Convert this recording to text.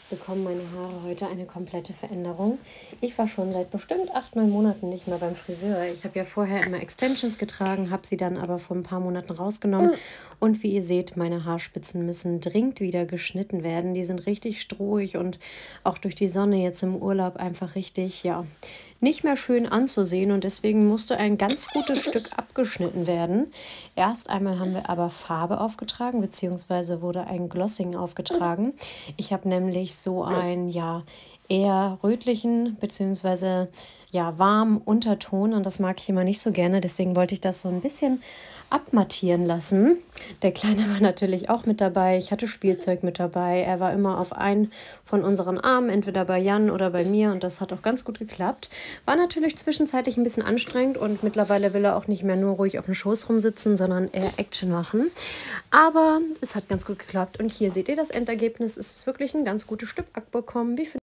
bekommen meine Haare heute eine komplette Veränderung. Ich war schon seit bestimmt 8, 9 Monaten nicht mehr beim Friseur. Ich habe ja vorher immer Extensions getragen, habe sie dann aber vor ein paar Monaten rausgenommen. Und wie ihr seht, meine Haarspitzen müssen dringend wieder geschnitten werden. Die sind richtig strohig und auch durch die Sonne jetzt im Urlaub einfach richtig, ja, nicht mehr schön anzusehen. Und deswegen musste ein ganz gutes Stück abgeschnitten werden. Erst einmal haben wir aber Farbe aufgetragen, beziehungsweise wurde ein Glossing aufgetragen. Ich habe nämlich so einen, ja, eher rötlichen, beziehungsweise ja, warmen Unterton und das mag ich immer nicht so gerne. Deswegen wollte ich das so ein bisschen abmattieren lassen. Der Kleine war natürlich auch mit dabei. Ich hatte Spielzeug mit dabei. Er war immer auf einen von unseren Armen, entweder bei Jan oder bei mir. Und das hat auch ganz gut geklappt. War natürlich zwischenzeitlich ein bisschen anstrengend. Und mittlerweile will er auch nicht mehr nur ruhig auf dem Schoß rumsitzen, sondern eher Action machen. Aber es hat ganz gut geklappt. Und hier seht ihr das Endergebnis. Es ist wirklich ein ganz gutes Stück abbekommen. Wie